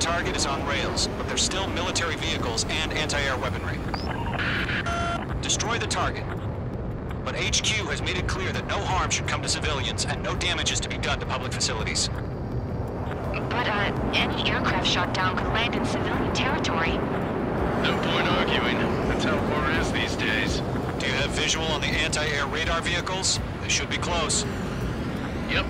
target is on rails, but there's still military vehicles and anti-air weaponry. Destroy the target. But HQ has made it clear that no harm should come to civilians and no damage is to be done to public facilities. But, any aircraft shot down could land in civilian territory. No point arguing. That's how war is these days. Do you have visual on the anti-air radar vehicles? They should be close. Yep.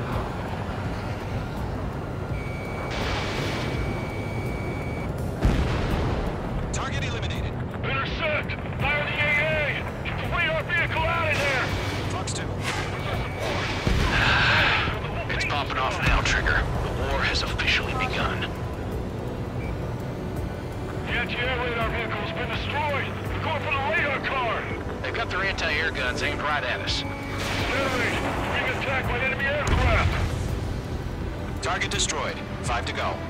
Target eliminated. Intercept! Fire the AA! Get the radar vehicle out of there! Fox 2. It's popping off now, Trigger. The war has officially begun. The anti-air radar vehicle's been destroyed! They're going for the radar car! They've got their anti-air guns aimed right at us. Generate! Being attacked by enemy aircraft! Target destroyed. 5 to go.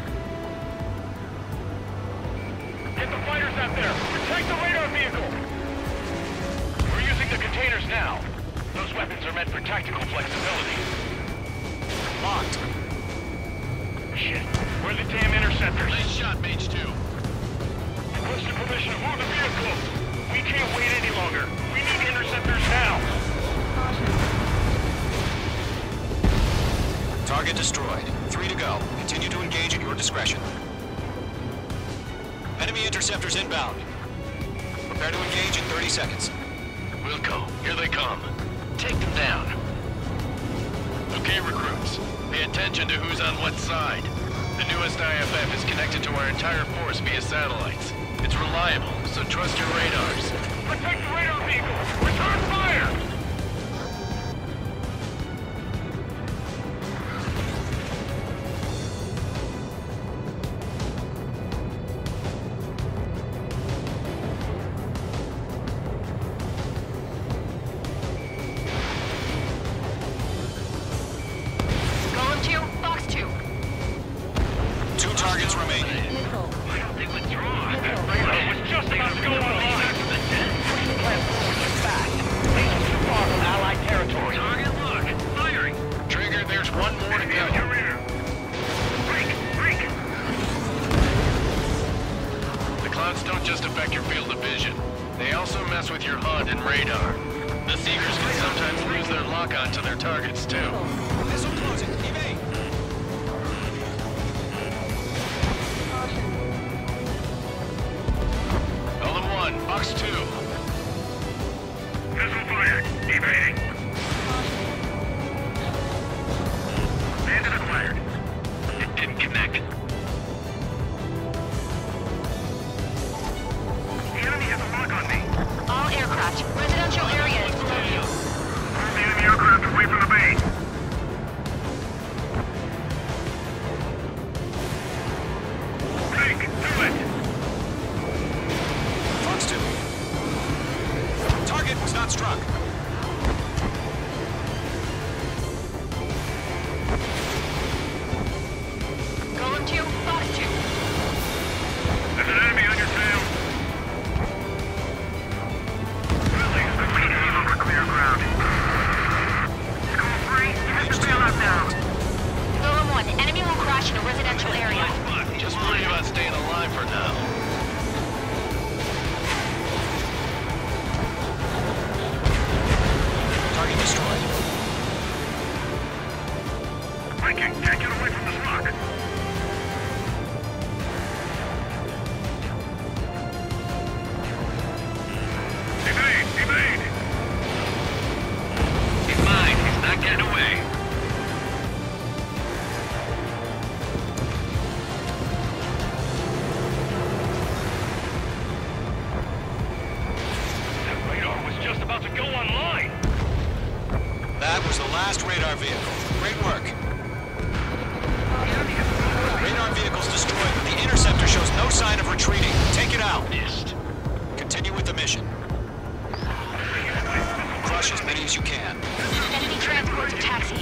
Get the fighters out there! Protect the radar vehicle! We're using the containers now. Those weapons are meant for tactical flexibility. Locked. Shit. Where are the damn interceptors? Nice shot, Mage 2. Requested permission to move the vehicle. We can't wait any longer. We need interceptors now. Target destroyed. 3 to go. Continue to engage at your discretion. Enemy interceptors inbound. Prepare to engage in 30 seconds. Wilco, here they come. Take them down. Okay, recruits. Pay attention to who's on what side. The newest IFF is connected to our entire force via satellites. It's reliable, so trust your radars. Protect the radar vehicle. Return fire. Golem 2, Fox 2. 2 targets remaining. I don't think withdraw. That radar was just about to go online. Push the plant forward fast. Station's too far from Allied territory. Target lock. Firing. Trigger, there's one more to go. Your rear. Break. Break. The clouds don't just affect your field of vision. They also mess with your HUD and radar. The Seekers can sometimes lose their lock-on to their targets, too. Missile closing. Evade. Golem 1, Fox 2. Missile fired. Evading. Bandit acquired. It didn't connect. The enemy has a lock on me. All aircraft. Residential area is below you. Move the enemy aircraft away from the base. Break. Do it. Fox 2. Target was not struck. Golem 2, Fox 2. There's an enemy on your tail. Really? I'm leading you over clear ground. School 3, hit the bailout now. Golem 1, enemy will crash in a residential area. Just worry about staying alive for now. Target destroyed. Viking, can't get away from this rock. Evade! Evade! He's mine. He's not getting away. That radar was just about to go online. That was the last radar vehicle. Great work. Radar vehicle's destroyed, but the interceptor shows no sign of retreating. Take it out. Missed. Continue with the mission. Crush as many as you can. Enemy transports are taxiing.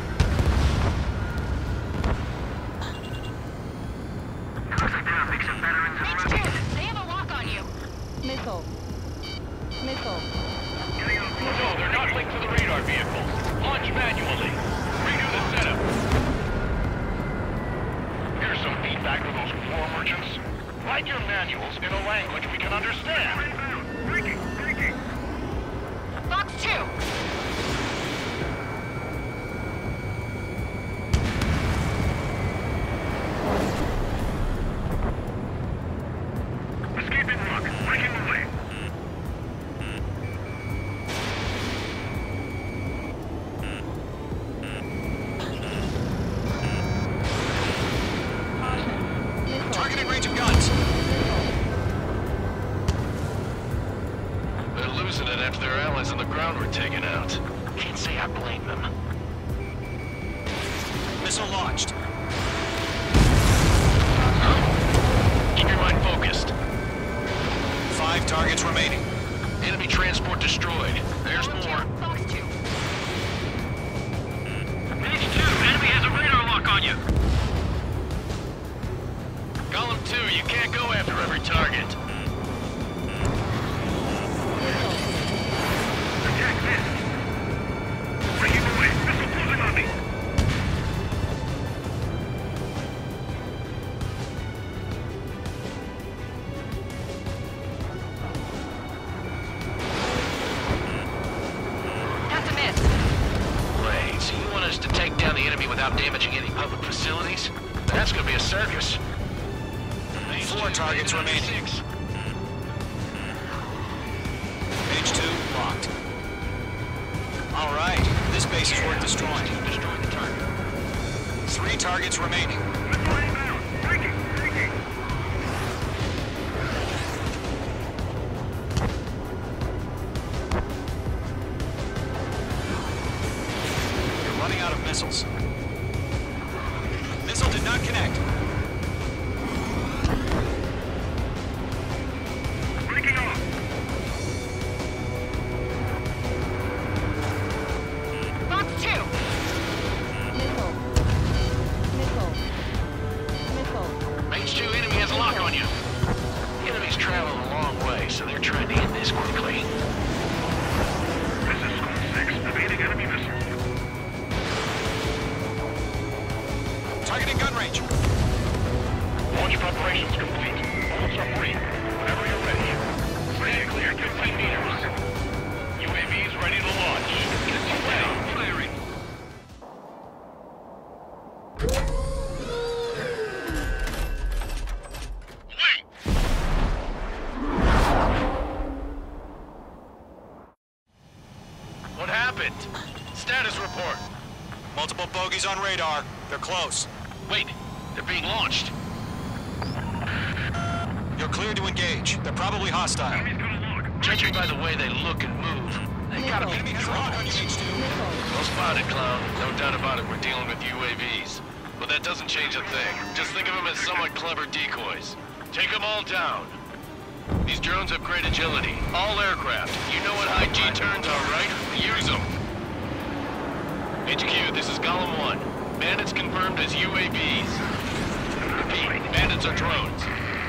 Looks like they're a mix of veterans and Mage 2, they have a lock on you. Missile. Missile. No, they're not linked to the radar vehicles. Launch manually. Redo the setup. Here's some feedback from those floor merchants? Write your manuals in a language we can understand. Breaking! Box 2! Escaping rock, breaking away. Targeting range of guns. They're losing it after their allies on the ground were taken out. Can't say I blame them. Missile launched. Keep your mind focused. 5 targets remaining. Enemy transport destroyed. There's more. Box 2. Page 2, enemy has a radar lock on you. Column 2, you can't go after every target. Attack this. Breaking away, missile closing on me. That's a miss. Great. So you want us to take down the enemy without damaging any public facilities? That's gonna be a circus. 4 targets remaining. Page 2 locked. All right, this base is worth destroying. Destroy the target. 3 targets remaining. Missile inbound. Breaking. You're running out of missiles. Missile did not connect. Breaking off. Box 2. Range 2, enemy has a lock on you. The enemy's traveling a long way, so they're trying to end this quickly. This is School 6, evading enemy missile. Targeting gun range. Launch preparations complete. Bullets are free. Whenever you're ready. Stand clear, 15 meters. UAVs ready to launch. Get firing. What happened? Status report. Multiple bogies on radar. They're close. Wait, they're being launched. You're cleared to engage. They're probably hostile. Enemy's gonna lock. Judging by the way they look and move, they gotta be Enemy has a lock on you, H2. Well spotted, clown. No doubt about it, we're dealing with UAVs. But that doesn't change a thing. Just think of them as somewhat clever decoys. Take them all down. These drones have great agility. All aircraft. You know what high G turns are, right? Use them. HQ, this is Column 1. Bandits confirmed as UAVs. Repeat, bandits are drones.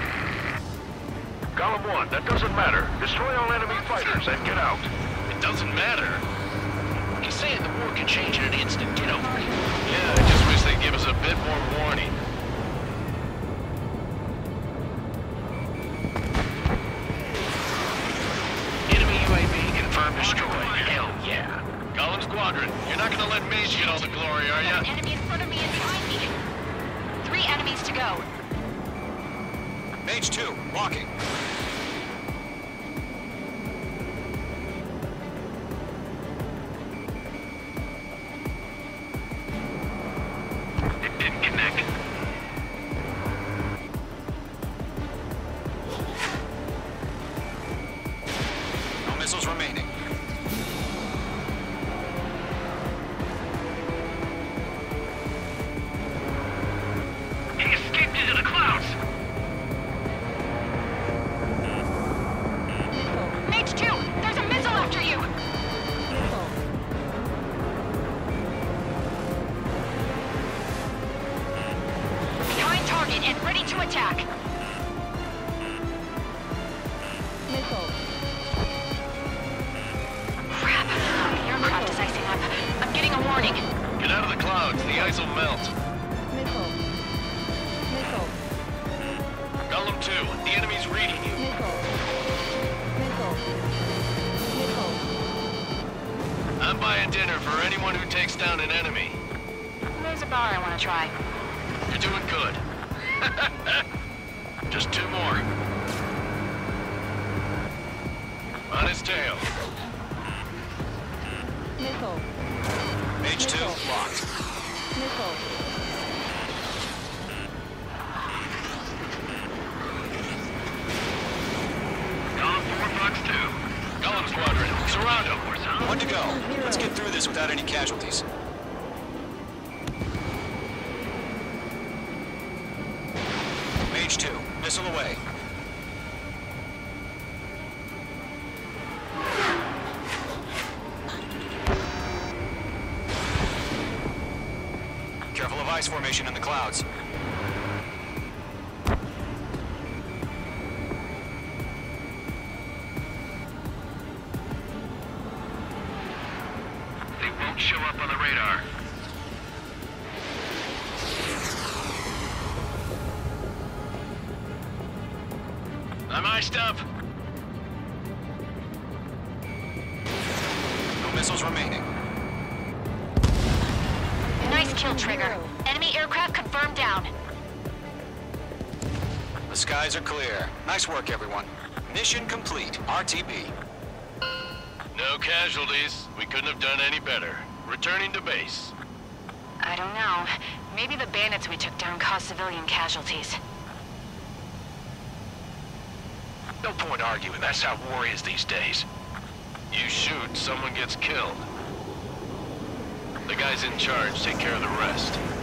Column 1, that doesn't matter. Destroy all enemy fighters and get out. It doesn't matter. He's saying the war can change in an instant. Get over it. Yeah, I just wish they'd give us a bit more warning. Enemy UAV confirmed destroyed. Hell yeah. Column Squadron, you're not gonna let me get all the glory, are An ya? enemy in front of me and behind me. 3 enemies to go. Mage 2, locking. It didn't connect. No missiles remaining. He escaped into the clouds. Mage 2, there's a missile after you. Behind target and ready to attack. Crap. The aircraft is icing up. I'm getting a warning. Get out of the clouds, the ice will melt. 2, the enemy's reading you. Missile. Missile. Missile. I'm buying dinner for anyone who takes down an enemy. There's a bar I want to try. You're doing good. Just 2 more. On his tail. Missile. H2 locked. Missile. Column 4, Fox 2. Golem Squadron, surround him. One to go. Let's get through this without any casualties. H2, missile away. Careful of ice formation in the clouds. They won't show up on the radar. I'm iced up. No missiles remaining. Nice kill, Trigger. Enemy aircraft confirmed down. The skies are clear. Nice work, everyone. Mission complete. RTB. No casualties. We couldn't have done any better. Returning to base. I don't know. Maybe the bandits we took down caused civilian casualties. No point arguing. That's how war is these days. You shoot, someone gets killed. The guys in charge take care of the rest.